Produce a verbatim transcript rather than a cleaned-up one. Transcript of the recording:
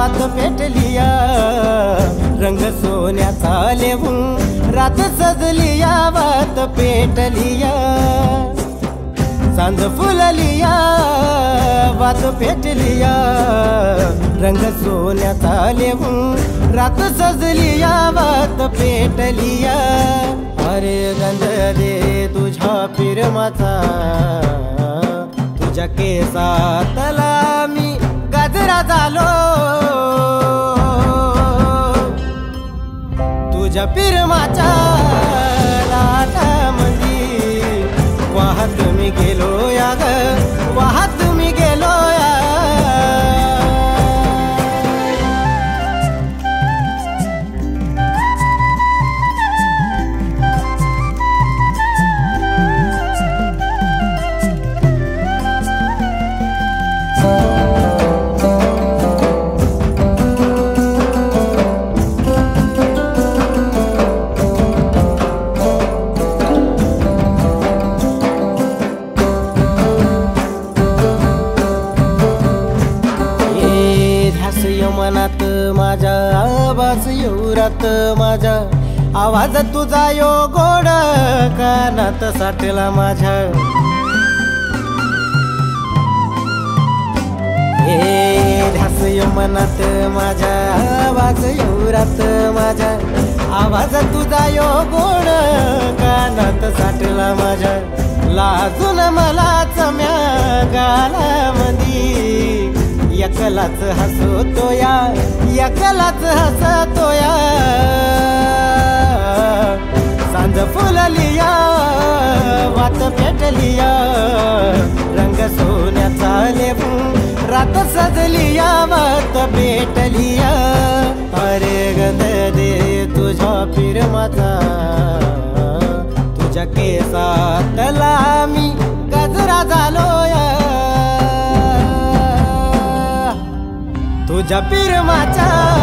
वात पेटलिया, रंग सोन्याचा लेवून रात सजलिया, वात पेटलिया, चांद फुललिया, वात पेटलिया, रंग सोन्याचा लेवून रात सजलिया, वात पेटलिया। अरे गंध दे तुझ्या पिरमाचा, तुझ्या केसातला मी गजरा झालो, तुझ्या पिरमाच्या लाटामंदी वाहत मी गेलो या ग, वाहत मी गेलो या। मनात माझ्या आवाज येऊरात माझ्या, आवाज तुझा यो गोड कानात साठला माझ्या। हे ध्यास यो मनात माझ्या आवाज येऊरात माझ्या, आवाज तुझा यो गोड कानात साठला माझ्या। लाजून मला चम्या गालामंदी एकलाच हसतो या, एकलाच हसतो या। सांज फुललिया, वात पेटलिया, रंग सोन्याचा लेवून रात सजलिया, वात पेटलिया। अरे गंध दे तुझ्या पिरमाचा, तुझ्या केसातला मी गजरा झालो या, तुझ्या पिरमाच्या